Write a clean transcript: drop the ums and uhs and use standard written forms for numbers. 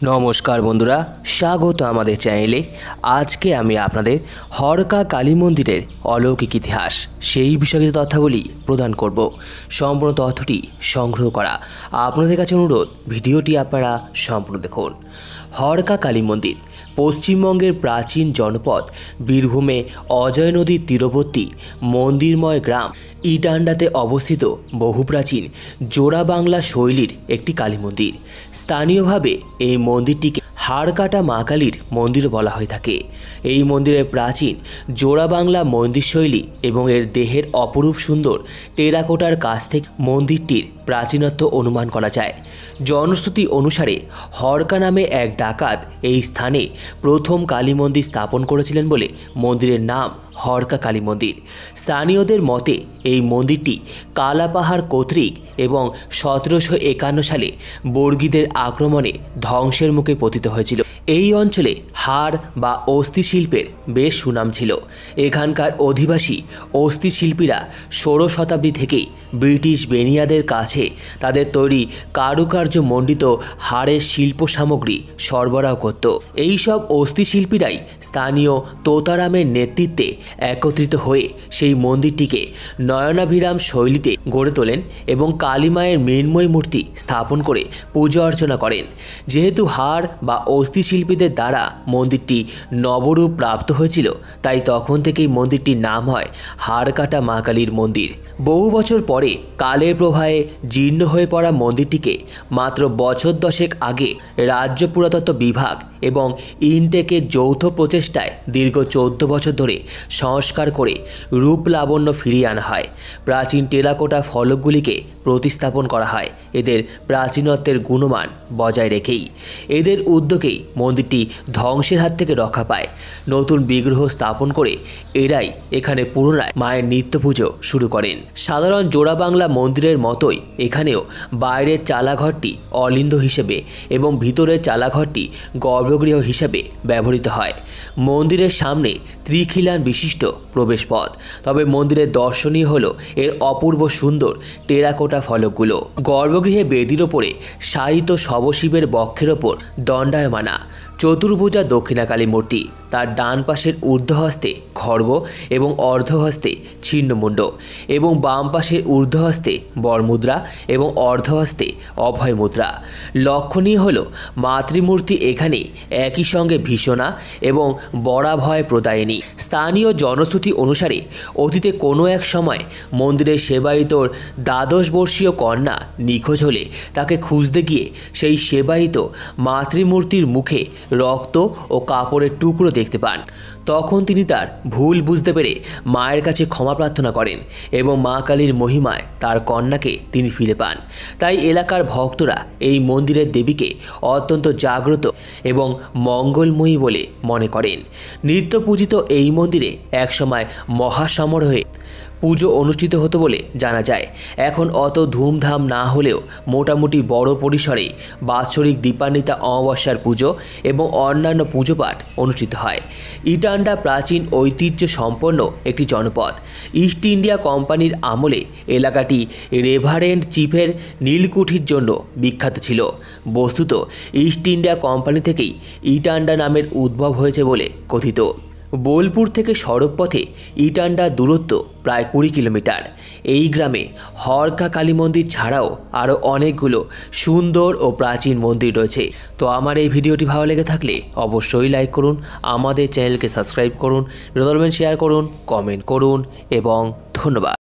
নমস্কার বন্ধুরা, স্বাগত আমাদের চ্যানেলে। আজকে আমি আপনাদের হরকা কালী মন্দিরের অলৌকিক ইতিহাস সেই বিষয়ে তথ্যাবলী প্রদান করব। সম্পূর্ণ তথ্যটি সংগ্রহ করা আপনাদের কাছে অনুরোধ, ভিডিওটি আপনারা সম্পূর্ণ দেখুন। হরকা কালী মন্দির পশ্চিমবঙ্গের প্রাচীন জনপদ বীরভূমে অজয় নদীর তীরবর্তী মন্দিরময় গ্রাম ইটান্ডাতে অবস্থিত বহু প্রাচীন জোড়া বাংলা শৈলীর একটি কালী মন্দির। স্থানীয়ভাবে এই মন্দিরটিকে হাড়কাটা মা কালীর মন্দির বলা হয়ে থাকে। এই মন্দিরের প্রাচীন জোড়া বাংলা মন্দির শৈলী এবং এর দেহের অপরূপ সুন্দর টেরাকোটার কাছ থেকে মন্দিরটির প্রাচীনত্ব অনুমান করা যায়। জনশ্রুতি অনুসারে হরকা নামে এক ডাকাত এই স্থানে প্রথম কালী মন্দির স্থাপন করেছিলেন বলে মন্দিরের নাম হরকা কালী মন্দির। স্থানীয়দের মতে এই মন্দিরটি কালাপাহাড় কর্তৃক এবং 1751 সালে বর্গীদের আক্রমণে ধ্বংসের মুখে পতিত হয়েছিল। এই অঞ্চলে হাড় বা অস্থি শিল্পের বেশ সুনাম ছিল। এখানকার অধিবাসী অস্থি শিল্পীরা 16 শতাব্দী থেকেই ব্রিটিশ বেনিয়াদের কাছে তাদের তৈরি কারুকার্য মণ্ডিত হাড়ের শিল্প সামগ্রী সরবরাহ করত। এই সব অস্থি শিল্পীরাই স্থানীয় তোতারামের নেতৃত্বে একত্রিত হয়ে সেই মন্দিরটিকে নয়নাভিরাম শৈলীতে গড়ে তোলেন এবং কালীমায়ের মৃন্ময় মূর্তি স্থাপন করে পূজা অর্চনা করেন। যেহেতু হাড় বা অস্থি শিল্পীদের দ্বারা মন্দিরটি নবরূপ প্রাপ্ত হয়েছিল, তাই তখন থেকেই মন্দিরটির নাম হয় হাড়কাটা মা কালীর মন্দির। বহু বছর পরে কালের প্রবাহে জীর্ণ হয়ে পড়া মন্দিরটিকে মাত্র বছর 10 আগে রাজ্য পুরাতত্ত্ব বিভাগ এবং ইনটেকের যৌথ প্রচেষ্টায় দীর্ঘ 14 বছর ধরে সংস্কার করে রূপ লাবণ্য ফিরিয়ে আনা হয়। প্রাচীন টেরাকোটা ফলকগুলিকে প্রতিস্থাপন করা হয় এদের প্রাচীনত্বের গুণমান বজায় রেখেই। এদের উদ্যোগেই মন্দিরটি ধ্বংসের হাত থেকে রক্ষা পায়। নতুন বিগ্রহ স্থাপন করে এরাই এখানে পুনরায় মায়ের নিত্য পুজো শুরু করেন। সাধারণ জোড়া বাংলা মন্দিরের মতোই এখানেও বাইরের চালাঘরটি অলিন্দ হিসেবে এবং ভিতরের চালাঘরটি গর্ভগৃহ হিসেবে ব্যবহৃত হয়। মন্দিরের সামনে ত্রিখিলান বিশিষ্ট প্রবেশপথ। তবে মন্দিরের দর্শনীয় হল এর অপূর্ব সুন্দর টেরাকোটা ফলকগুলো। গর্ভগৃহে বেদির ওপরে শায়িত শবশিবের বক্ষের ওপর দণ্ডায়মানা চতুর্ভুজা দক্ষিণাকালী মূর্তি। তার ডান পাশের ঊর্ধ্বহস্তে খড়গ এবং অর্ধহস্তে ছিন্নমুণ্ড এবং বাম পাশের ঊর্ধ্বহস্তে বরমুদ্রা এবং অর্ধহস্তে অভয় মুদ্রা। লক্ষণীয় হল মাতৃমূর্তি এখানে একই সঙ্গে ভীষণা এবং বরাভয় প্রদায়িনী। স্থানীয় জনশ্রুতি অনুসারে অতীতে কোনো এক সময় মন্দিরের সেবায়িতর 12 বর্ষীয় কন্যা নিখোঁজ হলে তাকে খুঁজতে গিয়ে সেই সেবায়িত মাতৃমূর্তির মুখে রক্ত ও কাপড়ের টুকরো দেখতে পান। তখন তিনি তার ভুল বুঝতে পেরে মায়ের কাছে ক্ষমা প্রার্থনা করেন এবং মা কালীর মহিমায় তার কন্যাকে তিনি ফিরে পান। তাই এলাকার ভক্তরা এই মন্দিরের দেবীকে অত্যন্ত জাগ্রত এবং মঙ্গলময়ী বলে মনে করেন। নিত্য পূজিত এই মন্দিরে একসময় মহাসমারোহে পুজো অনুষ্ঠিত হতো বলে জানা যায়। এখন অত ধুমধাম না হলেও মোটামুটি বড় পরিসরে বাৎসরিক দীপান্বিতা অমাবস্যার পুজো এবং অন্যান্য পুজোপাঠ অনুষ্ঠিত হয়। ইটান্ডা প্রাচীন ঐতিহ্য সম্পন্ন একটি জনপদ। ইস্ট ইন্ডিয়া কোম্পানির আমলে এলাকাটি রেভারেন্ড চিফের নীলকুঠির জন্য বিখ্যাত ছিল। বস্তুত ইস্ট ইন্ডিয়া কোম্পানি থেকেই ইটান্ডা নামের উদ্ভব হয়েছে বলে কথিত। বোলপুর থেকে সড়কপথে ইটান্ডার দূরত্ব প্রায় 20 কিলোমিটার। এই গ্রামে হরকা কালী মন্দির ছাড়াও আরও অনেকগুলো সুন্দর ও প্রাচীন মন্দির রয়েছে। তো আমার এই ভিডিওটি ভালো লেগে থাকলে অবশ্যই লাইক করুন, আমাদের চ্যানেলকে সাবস্ক্রাইব করুন, শেয়ার করুন, কমেন্ট করুন এবং ধন্যবাদ।